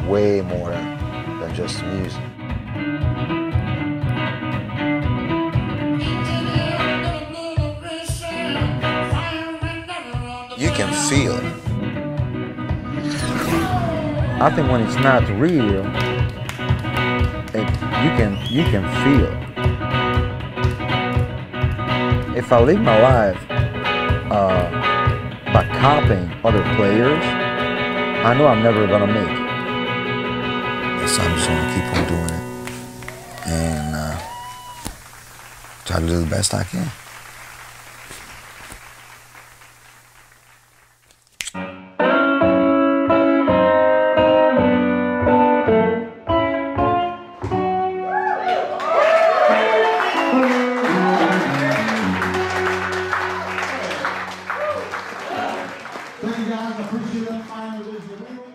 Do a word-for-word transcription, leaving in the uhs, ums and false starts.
way more than just music. You can feel it. I think when it's not real, it, you can you can feel it. If I live my life uh, by copying other players, I know I'm never gonna make it. So I'm just gonna keep on doing it and uh, try to do the best I can. Thank you guys, I appreciate that.